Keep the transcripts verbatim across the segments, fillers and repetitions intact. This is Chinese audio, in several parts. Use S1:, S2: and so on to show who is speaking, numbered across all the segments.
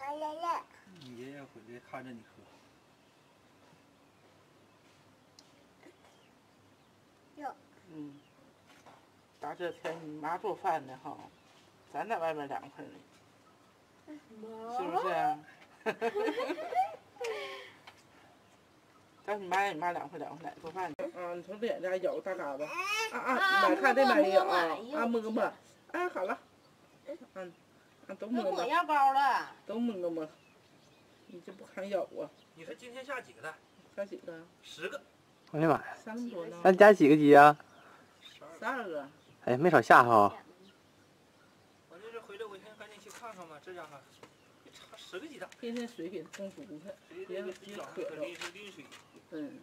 S1: 你爷爷回来看着你喝。
S2: 有。
S3: 嗯。大这天你妈做饭呢哈，咱在外面凉快呢，是不是啊？但你妈你妈凉快凉快来做饭去。啊，你从脸上咬大嘎巴。啊啊，来看这边有啊，啊摸摸，哎好了，嗯，啊都摸摸。
S2: 抹药膏了。
S3: 都摸摸，你这不敢咬啊？
S1: 你说今天下几个蛋？
S3: 下几个？
S1: 十个。
S4: 我的妈呀！
S3: 三十多呢。
S4: 咱家几个鸡啊？
S3: 十二个。
S4: 哎，没少下哈。
S1: 我这是回来，我先赶紧去看看吧。这家伙一查十个鸡蛋。
S3: 天天水给供足它，别别渴着。嗯。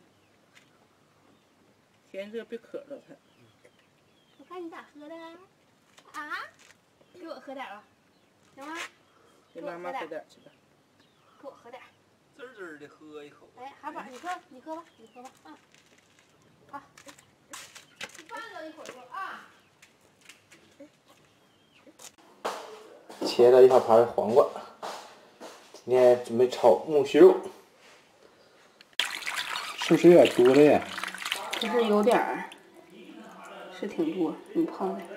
S3: 天热别渴着它。
S2: 我看你咋喝的啊？给我喝点吧，行吗？
S3: 给妈妈喝点去吧。
S2: 给我喝点。
S1: 滋滋的喝一口。
S2: 哎，哈宝，你喝，你喝吧，你喝吧，啊。好。你放着一会儿啊。
S4: 切了一小盘黄瓜，今天准备炒木须肉，是不是有点多了呀？
S2: 不是有点儿，是挺多，你碰的。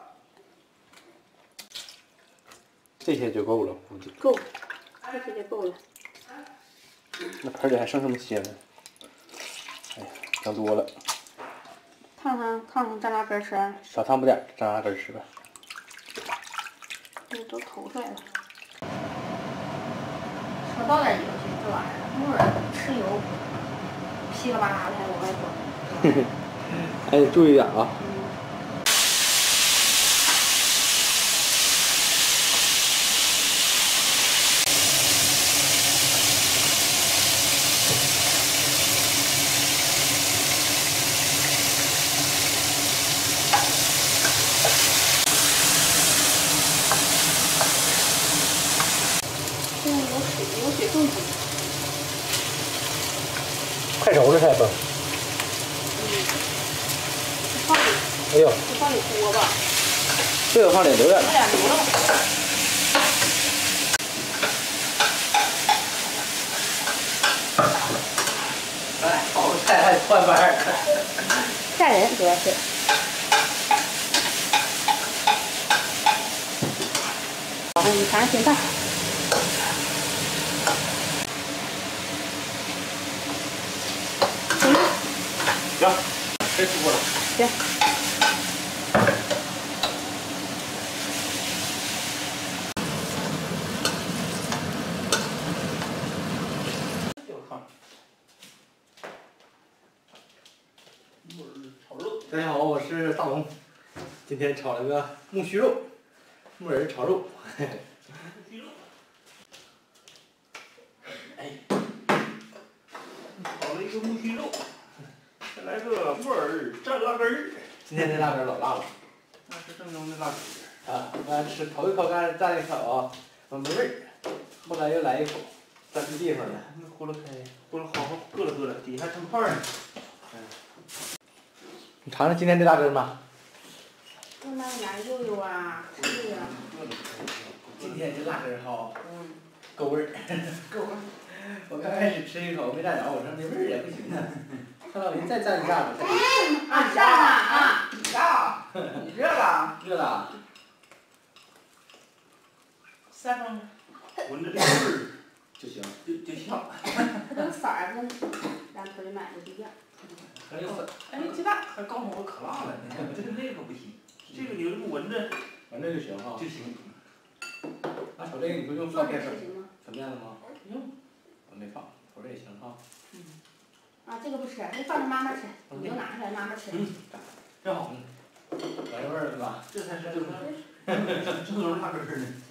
S4: 这些就够了，估计。
S2: 够，这些就够了。
S4: 那盆里还剩这么些呢，哎呀，整多了。
S2: 烫烫烫烫蘸辣根吃。
S4: 少烫不点，蘸辣根吃吧。
S2: 这都投出来了。少倒点油去，这玩意儿木耳吃油，噼里啪啦的还往外走。
S4: 还得注意点啊。快熟了才崩。哎呦！
S2: 就放里锅吧。
S4: 这个放里留点。
S2: 留点留着。
S4: 哎，好菜还换班儿。
S2: 吓人主要是。哎，你尝尝咸淡。行吗？
S4: 行，这出锅了。
S2: 行。
S4: 大家好，我是大龙，今天炒了个木须肉，木耳炒肉。
S1: 哎，炒了一个木须肉，再来个木耳蘸辣根儿。
S4: 今天这辣根老辣了，
S1: 那是正宗的辣根儿
S4: 啊！我吃头一口干蘸一口，我没味儿，后来又来一口，蘸对地方了。
S1: 那呼噜开，呼噜好好硌了硌了，底下还成块儿呢。
S4: 嗯。你尝尝今天的辣根吗？
S2: 用那个牙悠悠啊，是呀。
S4: 今天这辣根哈，
S2: 嗯，
S4: 够味儿，够味儿。我刚开始吃一口没蘸着，我说没味儿也不行啊。看到您再蘸一下子。
S2: 啊，蘸了啊！
S3: 你呀，你热了？
S4: 热了。
S3: 三分。
S1: 闻着这个味儿
S4: 就行，
S1: 就就香。
S2: 它这个色儿跟咱屯里买的不一样。
S4: 很有粉。
S1: 哎，鸡蛋还告诉我可辣了呢，这个那个不行，这个你就闻着，
S4: 闻着就行哈。
S1: 就行。
S4: 那瞅这个你不用放面粉
S2: 行吗？
S4: 粉面子吗？
S2: 不用。
S4: 我没放，瞅这也行哈。
S2: 嗯。啊，这个不吃，那放着妈妈吃，你就拿出来妈妈吃。
S1: 嗯。真好。
S4: 闻着味儿是吧？
S1: 这才是正宗，正宗辣根儿呢。